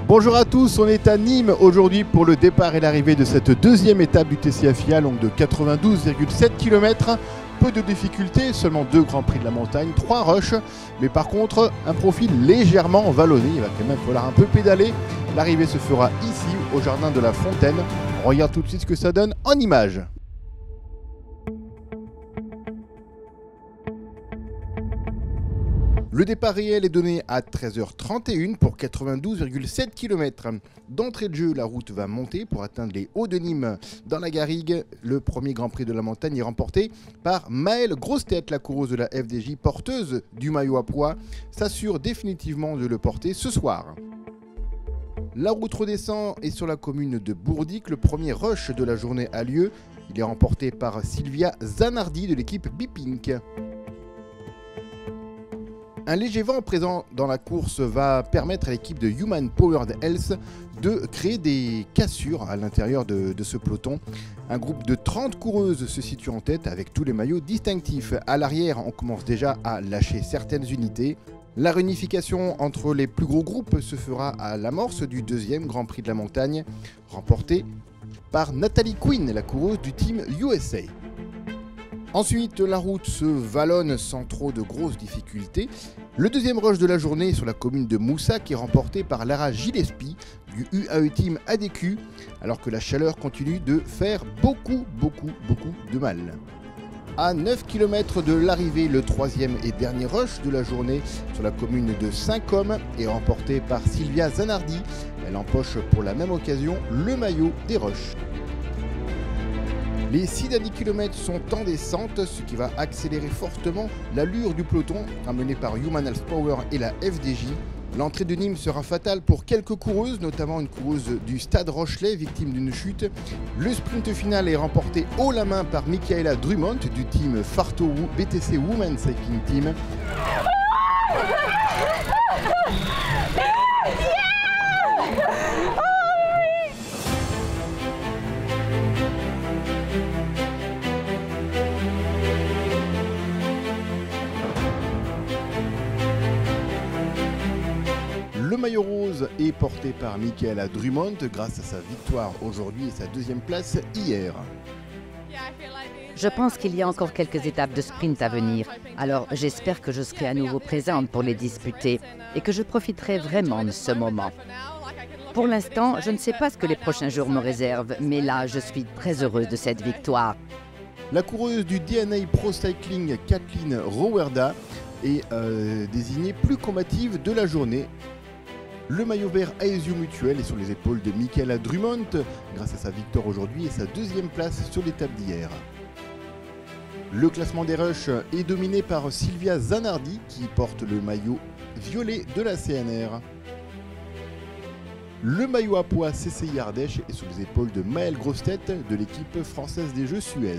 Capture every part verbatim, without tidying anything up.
Bonjour à tous, on est à Nîmes aujourd'hui pour le départ et l'arrivée de cette deuxième étape du T C F I A, longue de quatre-vingt-douze virgule sept kilomètres. Peu de difficultés, seulement deux grands prix de la montagne, trois rushs, mais par contre un profil légèrement vallonné, il va quand même falloir un peu pédaler. L'arrivée se fera ici, au jardin de la Fontaine. On regarde tout de suite ce que ça donne en images. Le départ réel est donné à treize heures trente et une pour quatre-vingt-douze virgule sept kilomètres. D'entrée de jeu, la route va monter pour atteindre les Hauts de Nîmes dans la Garrigue. Le premier Grand Prix de la montagne est remporté par Maëlle Grossetête, la coureuse de la F D J, porteuse du maillot à pois, s'assure définitivement de le porter ce soir. La route redescend et sur la commune de Bourdic, le premier rush de la journée a lieu. Il est remporté par Sylvia Zanardi de l'équipe Bipink. Un léger vent présent dans la course va permettre à l'équipe de Human Powered Health de créer des cassures à l'intérieur de, de ce peloton. Un groupe de trente coureuses se situe en tête avec tous les maillots distinctifs. À l'arrière, on commence déjà à lâcher certaines unités. La réunification entre les plus gros groupes se fera à l'amorce du deuxième Grand Prix de la montagne, remporté par Nathalie Quinn, la coureuse du team U S A. Ensuite, la route se vallonne sans trop de grosses difficultés. Le deuxième rush de la journée est sur la commune de Moussac est remporté par Lara Gillespie du U A E Team A D Q, alors que la chaleur continue de faire beaucoup, beaucoup, beaucoup de mal. À neuf kilomètres de l'arrivée, le troisième et dernier rush de la journée sur la commune de Saint-Côme est remporté par Sylvia Zanardi. Elle empoche pour la même occasion le maillot des rushs. Les six derniers kilomètres sont en descente, ce qui va accélérer fortement l'allure du peloton, amené par Human Health Power et la F D J. L'entrée de Nîmes sera fatale pour quelques coureuses, notamment une coureuse du Stade Rochelet, victime d'une chute. Le sprint final est remporté haut la main par Michaela Drummond du team Farto B T C Women Cycling Team. Le maillot rose est porté par Michaela Drummond grâce à sa victoire aujourd'hui et sa deuxième place hier. Je pense qu'il y a encore quelques étapes de sprint à venir, alors j'espère que je serai à nouveau présente pour les disputer et que je profiterai vraiment de ce moment. Pour l'instant, je ne sais pas ce que les prochains jours me réservent, mais là, je suis très heureuse de cette victoire. La coureuse du D N A Pro Cycling, Kathleen Rowerda, est euh, désignée plus combative de la journée. Le maillot vert Aesio Mutuel est sur les épaules de Michaela Drummond grâce à sa victoire aujourd'hui et sa deuxième place sur l'étape d'hier. Le classement des rushs est dominé par Sylvia Zanardi qui porte le maillot violet de la C N R. Le maillot à pois C C I Ardèche est sur les épaules de Maëlle Grossetête de l'équipe française des Jeux Suez.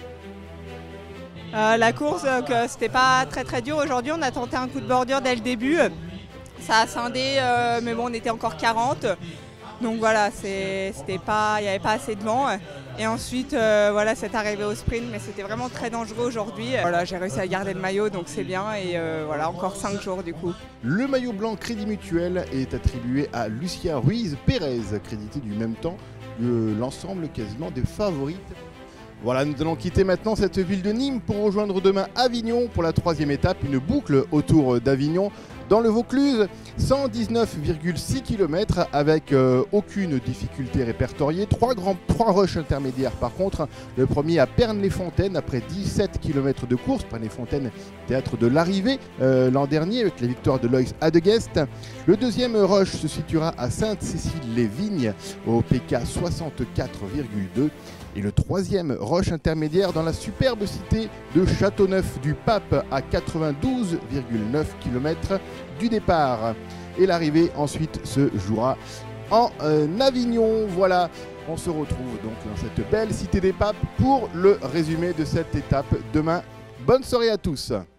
Euh, la course, euh, c'était pas très très dur aujourd'hui, on a tenté un coup de bordure dès le début. Ça a scindé, euh, mais bon, on était encore quarante. Donc voilà, c'était pas, il n'y avait pas assez de vent. Et ensuite, euh, voilà, c'est arrivé au sprint, mais c'était vraiment très dangereux aujourd'hui. Voilà, j'ai réussi à garder le maillot, donc c'est bien. Et euh, voilà, encore cinq jours du coup. Le maillot blanc Crédit Mutuel est attribué à Lucia Ruiz Pérez, crédité du même temps que l'ensemble quasiment des favorites. Voilà, nous allons quitter maintenant cette ville de Nîmes pour rejoindre demain Avignon pour la troisième étape, une boucle autour d'Avignon dans le Vaucluse, cent dix-neuf virgule six kilomètres avec euh, aucune difficulté répertoriée, trois grands, trois rushs intermédiaires par contre. Le premier à Pernes-les-Fontaines après dix-sept kilomètres de course, Pernes-les-Fontaines, théâtre de l'arrivée euh, l'an dernier avec la victoire de Loïs Adegest. Le deuxième rush se situera à Sainte-Cécile-les-Vignes au P K soixante-quatre virgule deux. Et le troisième rush intermédiaire dans la superbe cité de Châteauneuf-du-Pape à quatre-vingt-douze virgule neuf kilomètres du départ. Et l'arrivée ensuite se jouera en euh, Avignon. Voilà, on se retrouve donc dans cette belle cité des Papes pour le résumé de cette étape demain. Bonne soirée à tous.